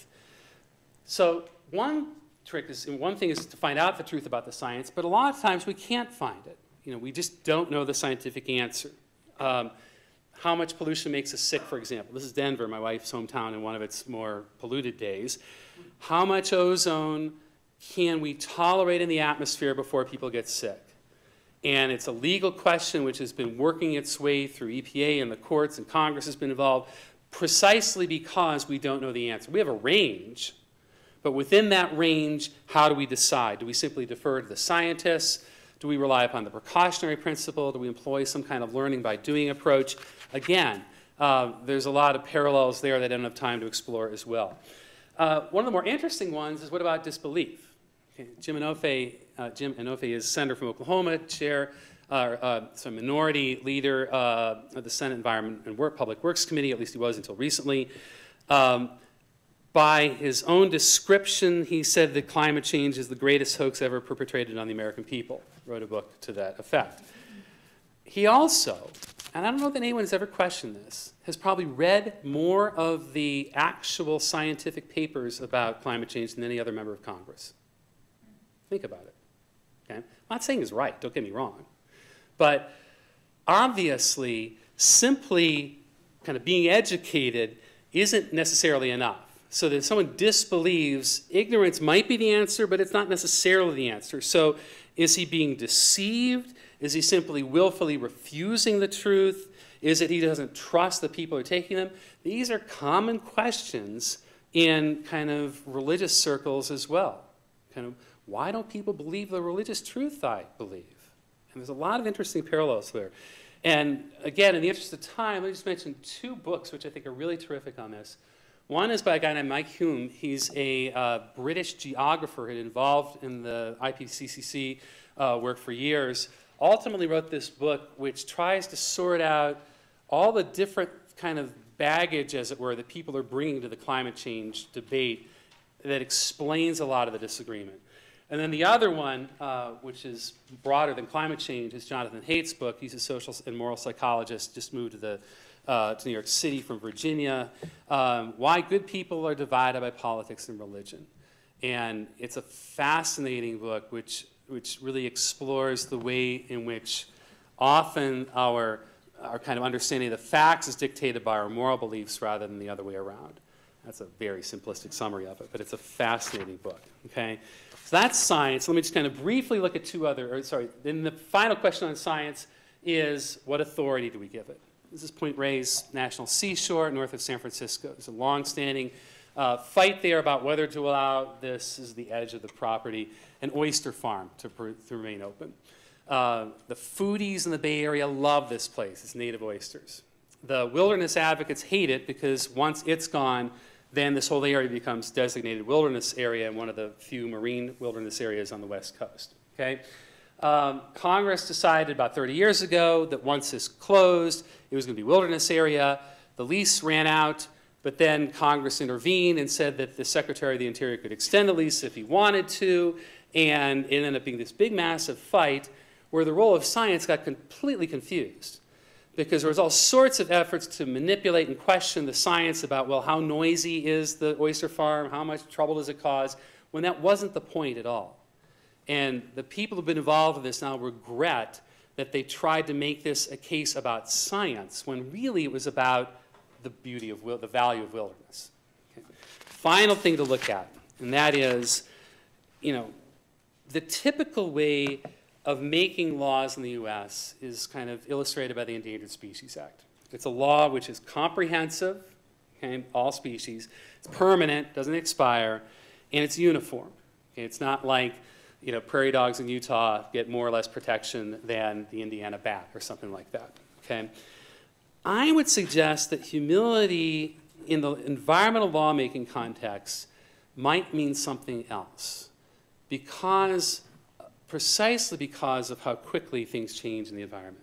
So one trick is, one thing is to find out the truth about the science, but a lot of times we can't find it. You know, we just don't know the scientific answer. Um, how much pollution makes us sick, for example. This is Denver, my wife's hometown, in one of its more polluted days. How much ozone can we tolerate in the atmosphere before people get sick? And it's a legal question which has been working its way through E P A and the courts, and Congress has been involved, precisely because we don't know the answer. We have a range, but within that range, how do we decide? Do we simply defer to the scientists? Do we rely upon the precautionary principle? Do we employ some kind of learning by doing approach? Again, uh, there's a lot of parallels there that I don't have time to explore as well. Uh, one of the more interesting ones is, what about disbelief? Okay, Jim Inhofe, uh, Jim Inhofe is senator from Oklahoma, chair, uh, uh, so minority leader uh, of the Senate Environment and Work, Public Works Committee, at least he was until recently. Um, by his own description, he said that climate change is the greatest hoax ever perpetrated on the American people. Wrote a book to that effect. He also, and I don't know that anyone has ever questioned this, has probably read more of the actual scientific papers about climate change than any other member of Congress. Think about it. Okay? I'm not saying he's right, don't get me wrong. But obviously, simply kind of being educated isn't necessarily enough. So that if someone disbelieves, ignorance might be the answer, but it's not necessarily the answer. So is he being deceived? Is he simply willfully refusing the truth? Is it he doesn't trust the people who are taking them? These are common questions in kind of religious circles as well. Kind of, why don't people believe the religious truth I believe? And there's a lot of interesting parallels there. And again, in the interest of time, let me just mention two books which I think are really terrific on this. One is by a guy named Mike Hume. He's a uh, British geographer who involved in the I P C C C uh, work for years. Ultimately wrote this book which tries to sort out all the different kind of baggage, as it were, that people are bringing to the climate change debate that explains a lot of the disagreement. And then the other one, uh, which is broader than climate change, is Jonathan Haidt's book. He's a social and moral psychologist, just moved to, the, uh, to New York City from Virginia. Um, Why Good People Are Divided by Politics and Religion. And it's a fascinating book which, which really explores the way in which often our, our kind of understanding of the facts is dictated by our moral beliefs rather than the other way around. That's a very simplistic summary of it, but it's a fascinating book, okay? So that's science. Let me just kind of briefly look at two other, or sorry, then the final question on science is, what authority do we give it? This is Point Reyes National Seashore, north of San Francisco. There's a long-standing uh, fight there about whether to allow this as the edge of the property, an oyster farm to, to remain open. Uh, the foodies in the Bay Area love this place. It's native oysters. The wilderness advocates hate it because once it's gone, then this whole area becomes designated wilderness area and one of the few marine wilderness areas on the West Coast. Okay? Um, Congress decided about thirty years ago that once this closed, it was going to be wilderness area. The lease ran out, but then Congress intervened and said that the Secretary of the Interior could extend the lease if he wanted to, and it ended up being this big, massive fight where the role of science got completely confused, because there was all sorts of efforts to manipulate and question the science about, well, how noisy is the oyster farm, how much trouble does it cause, when that wasn't the point at all. And the people who have been involved in this now regret that they tried to make this a case about science, when really it was about the beauty of, the value of wilderness. Okay. Final thing to look at, and that is, you know, the typical way of making laws in the U S is kind of illustrated by the Endangered Species Act. It's a law which is comprehensive, okay, all species. It's permanent, doesn't expire, and it's uniform. Okay, it's not like, you know, prairie dogs in Utah get more or less protection than the Indiana bat or something like that. Okay? I would suggest that humility in the environmental lawmaking context might mean something else, because precisely because of how quickly things change in the environment.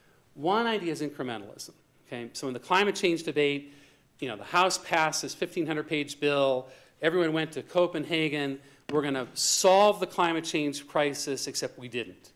One idea is incrementalism. Okay? So in the climate change debate, you know, the House passed this fifteen hundred page bill. Everyone went to Copenhagen. We're going to solve the climate change crisis, except we didn't.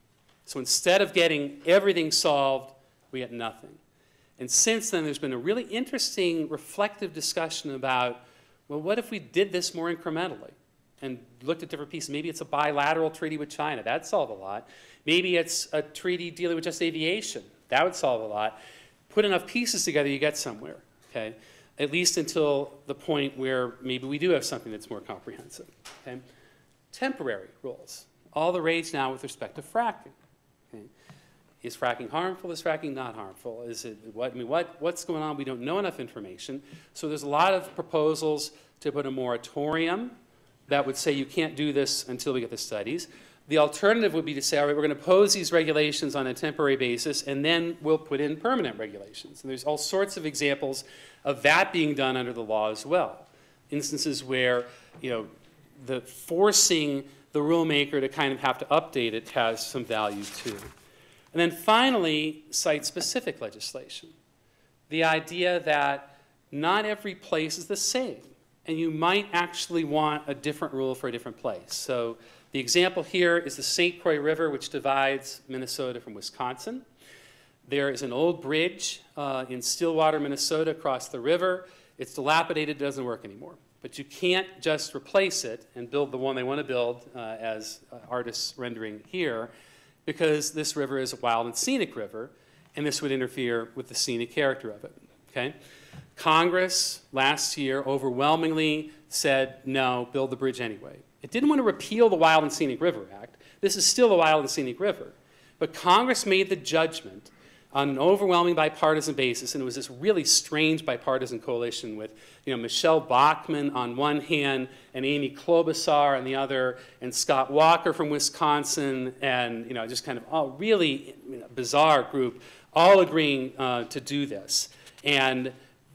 So instead of getting everything solved, we get nothing. And since then, there's been a really interesting, reflective discussion about, well, what if we did this more incrementally? And looked at different pieces. Maybe it's a bilateral treaty with China. That'd solve a lot. Maybe it's a treaty dealing with just aviation. That would solve a lot. Put enough pieces together, you get somewhere, okay? At least until the point where maybe we do have something that's more comprehensive, okay? Temporary rules. All the rage now with respect to fracking. Okay? Is fracking harmful? Is fracking not harmful? Is it, what, I mean, what, what's going on? We don't know enough information. So there's a lot of proposals to put a moratorium that would say you can't do this until we get the studies. The alternative would be to say, all right, we're going to pose these regulations on a temporary basis, and then we'll put in permanent regulations. And there's all sorts of examples of that being done under the law as well. Instances where, you know, the forcing the rulemaker to kind of have to update it has some value too. And then finally, site-specific legislation. The idea that not every place is the same, and you might actually want a different rule for a different place. So the example here is the Saint Croix River, which divides Minnesota from Wisconsin. There is an old bridge uh, in Stillwater, Minnesota, across the river. It's dilapidated, doesn't work anymore. But you can't just replace it and build the one they want to build, uh, as uh, artists rendering here, because this river is a wild and scenic river, and this would interfere with the scenic character of it. Okay? Congress last year overwhelmingly said, no, build the bridge anyway. It didn't want to repeal the Wild and Scenic River Act. This is still the Wild and Scenic River. But Congress made the judgment on an overwhelming bipartisan basis, and it was this really strange bipartisan coalition with, you know, Michelle Bachmann on one hand and Amy Klobuchar on the other, and Scott Walker from Wisconsin, and, you know, just kind of a really, you know, bizarre group, all agreeing uh, to do this. And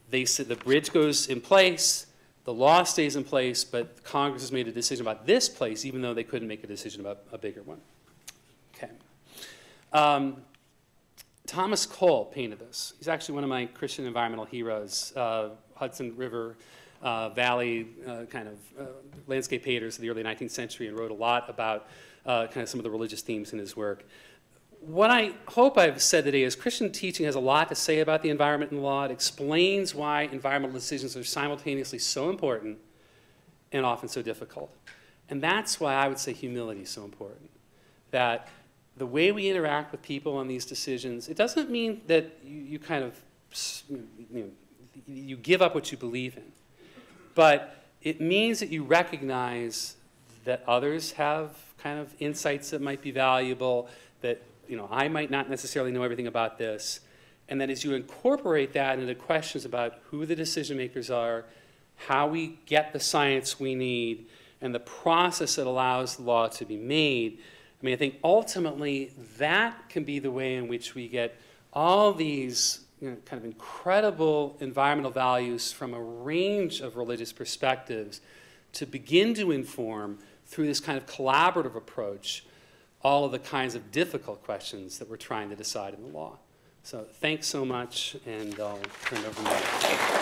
they said the bridge goes in place, the law stays in place, but Congress has made a decision about this place, even though they couldn't make a decision about a bigger one. Okay. Um, Thomas Cole painted this. He's actually one of my Christian environmental heroes, uh, Hudson River uh, Valley uh, kind of uh, landscape painters of the early nineteenth century, and wrote a lot about uh, kind of some of the religious themes in his work. What I hope I've said today is Christian teaching has a lot to say about the environment and law. It explains why environmental decisions are simultaneously so important and often so difficult. And that's why I would say humility is so important. That the way we interact with people on these decisions, it doesn't mean that you, you kind of, you know, you give up what you believe in. But it means that you recognize that others have kind of insights that might be valuable, that you know, I might not necessarily know everything about this, and that as you incorporate that into questions about who the decision makers are, how we get the science we need, and the process that allows the law to be made, I mean, I think ultimately that can be the way in which we get all these you know, kind of incredible environmental values from a range of religious perspectives to begin to inform, through this kind of collaborative approach, all of the kinds of difficult questions that we're trying to decide in the law. So thanks so much, and I'll turn it over to you.